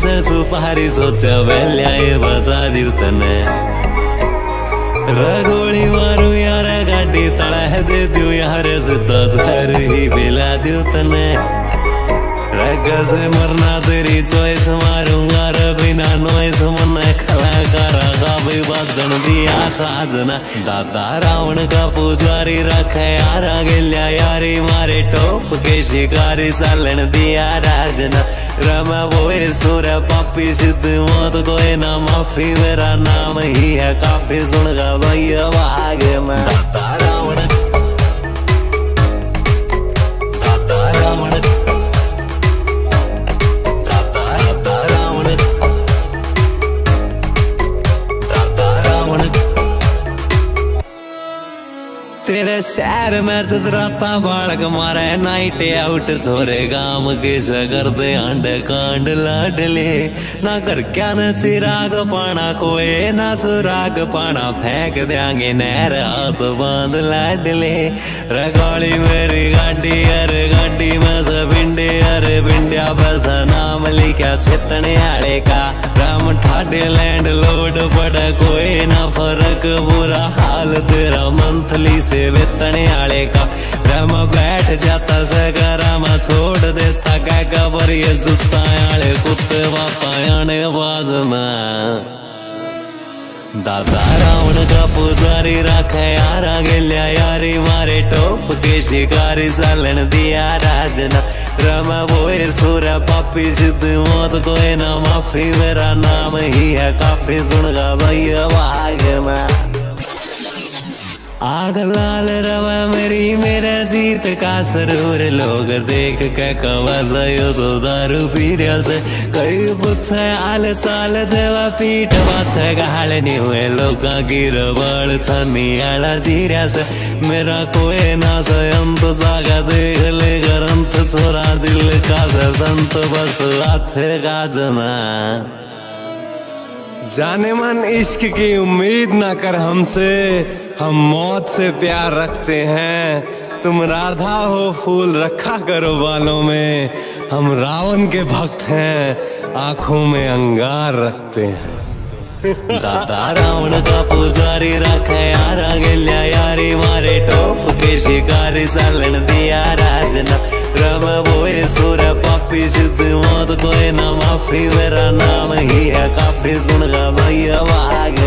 से सुपारी सोचा वेल्या ये बता दू तने रगोली मारू यार गाड़ी तड़ा दे दू यार सीधा जहर ही पिला दू तने रग से मरना तेरी चॉइस मारूंगा रे बिना नॉइस मन कलाकार गावे बाजन दिया साजना दादा रावण का पुजारी रखे यार गेल्या यारी मारे टॉप के शिकारी चालन दिया राजना रमा बोए सुर पापी सिद्ध मौत कोई ना माफी मेरा नाम ही है काफी सुन गा भैया भागना दादा रावण तेरे शहर में चतराता बालक मारे नाइट आउट छोरे गाम के सगर दे अंड कांड लाडले ना कर क्या न चिराग पाना कोई ना सुराग पाना फेंक देंगे नहर हाथ बांध लाडले रगोली मेरी गाड़ी अरे गाड़ी में से भिंडे अरे भिंडिया बस नाम लिखा छेतने आड़े का राम ठाडे लैंड लोड पड़ा कोई ना फर्क बुरा हाल तेरा मंथली से वेतने आले का राम बैठ जाता सगराम छोड़ देता क्या खबर ये जुत्ता आले कुत्ते बापा आने बाज में दादा रावण का पुजारी रखे यारा गेल्या यारी मारे टॉप के शिकारी चालन दिया राजना रमा बोए सुर पापी सिद्ध मौत कोई ना माफी मेरा नाम ही है काफी सुन गा भैया भागना आग लाल रवा मेरी मेरा जीत का सरूर लोग देख के कवायो तो दारू पी रहा से कई पूछे आल साल देवा पीठ पाछे गालनी हुए लोग की रबड़ छनी आला जीरा से मेरा कोई ना संत जागा देख ले गरंत छोरा दिल का से संत बस अच्छे गाजना जाने मन इश्क की उम्मीद ना कर हमसे हम मौत से प्यार रखते हैं तुम राधा हो फूल रखा करो बालों में हम रावण के भक्त हैं आंखों में अंगार रखते हैं दादा रावण का पुजारी रखे यारा गेल्या यारी मारे टॉप के शिकारी चालन दिया राजना रम बोए सुर पापी सिद्ध मौत कोई ना माफी मेरा नाम ही है काफी सुन गा भैया भाग